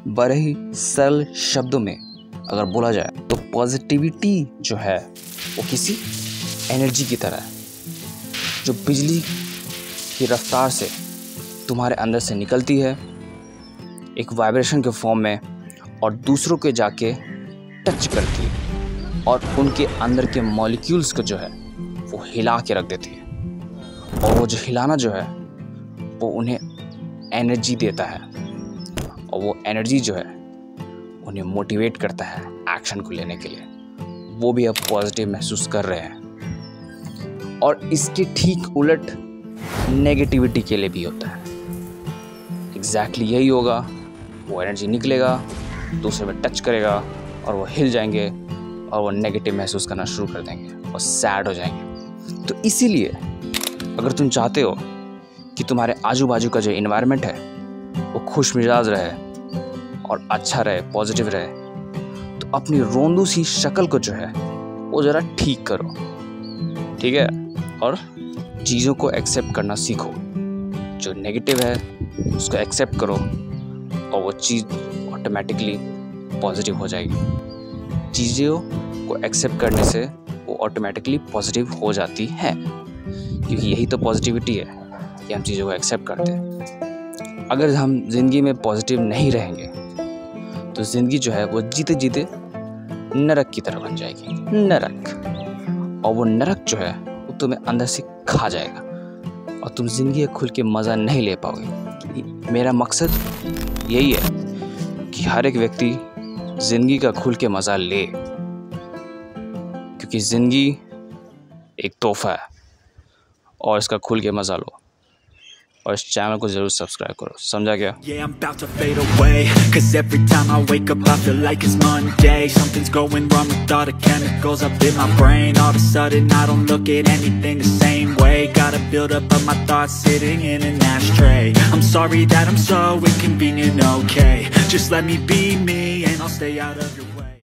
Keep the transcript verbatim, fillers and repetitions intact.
बड़े ही सरल शब्दों में अगर बोला जाए तो पॉजिटिविटी जो है वो किसी एनर्जी की तरह है, जो बिजली की रफ्तार से तुम्हारे अंदर से निकलती है एक वाइब्रेशन के फॉर्म में और दूसरों के जाके टच करती है और उनके अंदर के मॉलिक्यूल्स को जो है वो हिला के रख देती है। और वो जो हिलाना जो है वो उन्हें एनर्जी देता है और वो एनर्जी जो है उन्हें मोटिवेट करता है एक्शन को लेने के लिए। वो भी अब पॉजिटिव महसूस कर रहे हैं। और इसके ठीक उलट नेगेटिविटी के लिए भी होता है। एग्जैक्टली यही होगा, वो एनर्जी निकलेगा, दूसरे में टच करेगा और वो हिल जाएंगे और वो नेगेटिव महसूस करना शुरू कर देंगे और सैड हो जाएंगे। तो इसीलिए अगर तुम चाहते हो कि तुम्हारे आजू बाजू का जो इन्वायरमेंट है वो खुश मिजाज रहे और अच्छा रहे, पॉजिटिव रहे, तो अपनी रोंदू सी शक्ल को जो है वो ज़रा ठीक करो, ठीक है। और चीज़ों को एक्सेप्ट करना सीखो। जो नेगेटिव है उसको एक्सेप्ट करो और वो चीज़ ऑटोमेटिकली पॉजिटिव हो जाएगी। चीज़ों को एक्सेप्ट करने से वो ऑटोमेटिकली पॉजिटिव हो जाती है, क्योंकि यही तो पॉजिटिविटी है कि हम चीज़ों को एक्सेप्ट करते हैं। अगर हम ज़िंदगी में पॉजिटिव नहीं रहेंगे तो ज़िंदगी जो है वो जीते जीते नरक की तरह बन जाएगी, नरक। और वो नरक जो है वो तुम्हें अंदर से खा जाएगा और तुम ज़िंदगी का खुल के मज़ा नहीं ले पाओगे। मेरा मकसद यही है कि हर एक व्यक्ति ज़िंदगी का खुल के मज़ा ले, क्योंकि ज़िंदगी एक तोहफा है और इसका खुल के मज़ा लो। और इस चैनल को ज़रूर सब्सक्राइब करो, समझा क्या? Yeah, I'm about to fade away, cause every time I wake up I feel like it's Monday. Something's going wrong with all the chemicals up in my brain. All of a sudden I don't look at anything the same way. Gotta build up of my thoughts sitting in an ashtray. I'm sorry that I'm so inconvenient, okay. Just let me be me and I'll stay out of your way.